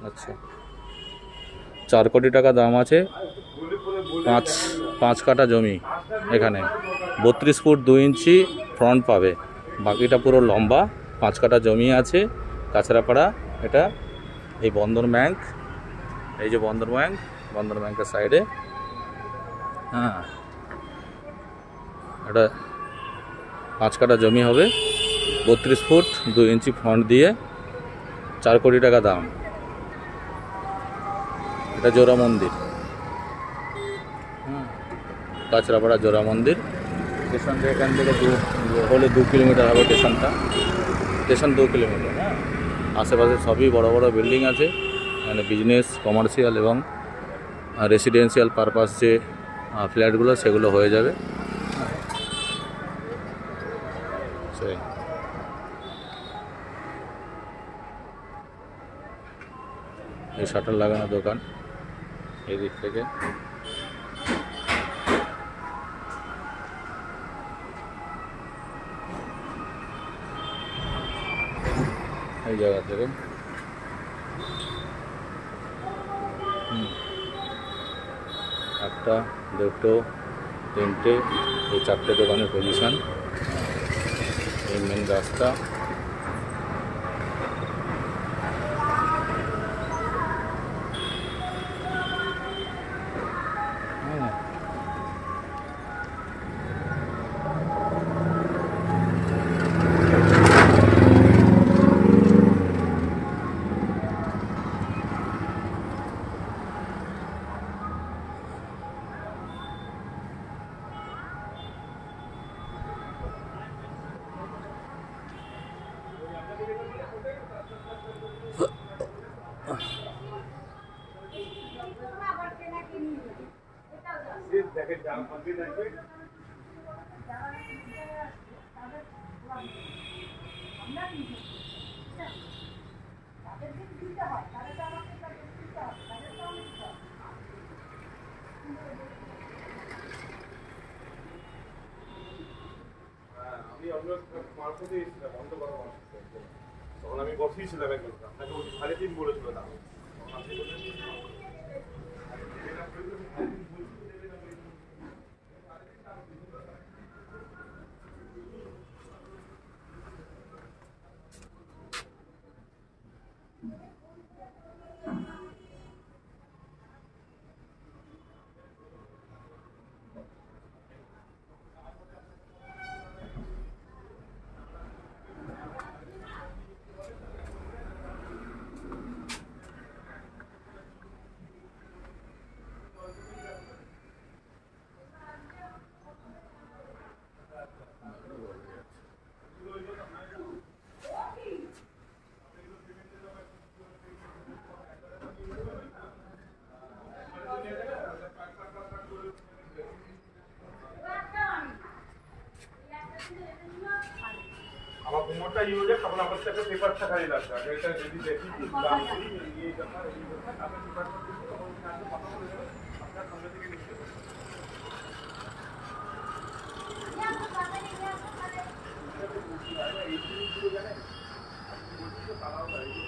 আচ্ছা, 4 কোটি টাকা দাম আছে। 5 কাঠা জমি, এখানে 32 ফুট 2 ইঞ্চি ফ্রন্ট পাবে, বাকিটা পুরো লম্বা। 5 কাঠা জমি আছে কাছড়াপাড়া। এটা এই বন্ধন ব্যাংক, এই যে বন্ধন ব্যাংকের সাইডে। হ্যাঁ, এটা 5 কাঠা জমি হবে, 32 ফুট 2 ইঞ্চি ফ্রন্ট দিয়ে, 4 কোটি টাকা দাম। এটা জোড়া মন্দির, কাছড়াপাড়া জোড়া মন্দির। স্টেশনটা এখান থেকে 2 কিলোমিটার হবে। Station 2 kilometre. হ্যাঁ, আশেপাশে সবই বড় বড় বিল্ডিং আছে, মানে বিজনেস, কমার্শিয়াল এবং রেসিডেন্সিয়াল পারপাস যে ফ্ল্যাটগুলো সেগুলো হয়ে যাবে। সেই এই শাটার লাগানো দোকান এই দিক থেকে। এই জায়গা থেকে একটা, দুটো, তিনটে, এই 4টে দোকানের পজিশন। এই মেন রাস্তা। তখন আমি বসিয়েছিলাম একজন, আপনাকে ওই 3.5 বলেছিল দাম। আমার কোমরটা ইউজ হয়, তখন আমার সাথে পেপারটা খালি লাগবে। আর এটা যদি দেখি দাম করি এই ব্যাপার, এই ব্যাপার আপনি পেপার করতে তখন কাছে কথা বলে দেবেন, আপনার সামনে থেকে নিতে হবে। এই জিনিসগুলো জানেন, আপনি বলছেন তো তারাও তাই